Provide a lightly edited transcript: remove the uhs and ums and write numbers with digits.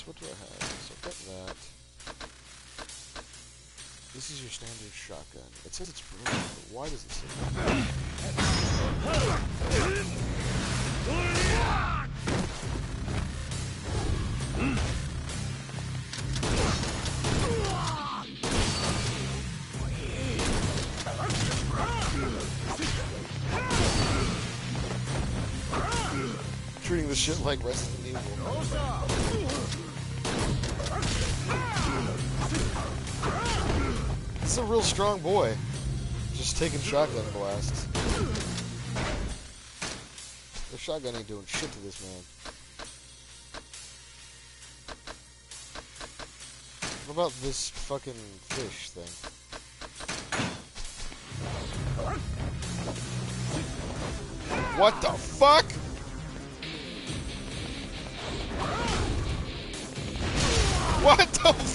What do I have? So I've got that. This is your standard shotgun. It says it's broken, but why does it say that? Treating this shit like Resident Evil. This is a real strong boy. Just taking shotgun blasts. The shotgun ain't doing shit to this man. What about this fucking fish thing? What the fuck? What the